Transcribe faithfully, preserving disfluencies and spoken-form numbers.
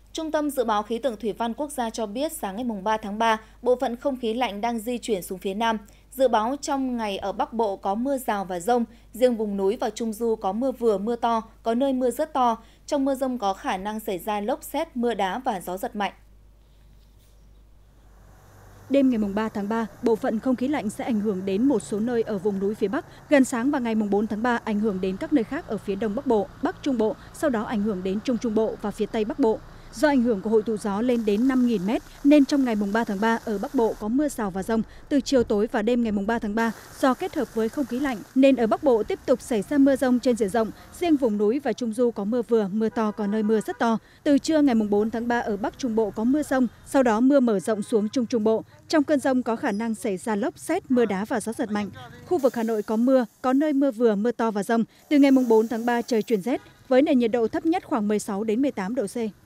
Trung tâm Dự báo Khí tượng Thủy văn Quốc gia cho biết sáng ngày ba tháng ba, bộ phận không khí lạnh đang di chuyển xuống phía Nam. Dự báo trong ngày ở Bắc Bộ có mưa rào và dông, riêng vùng núi và Trung Du có mưa vừa mưa to, có nơi mưa rất to. Trong mưa dông có khả năng xảy ra lốc sét, mưa đá và gió giật mạnh. Đêm ngày ba tháng ba, bộ phận không khí lạnh sẽ ảnh hưởng đến một số nơi ở vùng núi phía Bắc. Gần sáng và ngày bốn tháng ba ảnh hưởng đến các nơi khác ở phía Đông Bắc Bộ, Bắc Trung Bộ, sau đó ảnh hưởng đến Trung Trung Bộ và phía Tây Bắc Bộ. Do ảnh hưởng của hội tụ gió lên đến năm nghìn mét, nên trong ngày ba tháng ba ở Bắc Bộ có mưa rào và dông. Từ chiều tối và đêm ngày ba tháng ba, do kết hợp với không khí lạnh, nên ở Bắc Bộ tiếp tục xảy ra mưa dông trên diện rộng. Riêng vùng núi và Trung Du có mưa vừa, mưa to, có nơi mưa rất to. Từ trưa ngày bốn tháng ba ở Bắc Trung Bộ có mưa dông, sau đó mưa mở rộng xuống Trung Trung Bộ. Trong cơn dông có khả năng xảy ra lốc sét, mưa đá và gió giật mạnh. Khu vực Hà Nội có mưa, có nơi mưa vừa, mưa to và dông. Từ ngày bốn tháng ba trời chuyển rét, với nền nhiệt độ thấp nhất khoảng mười sáu đến mười tám độ C.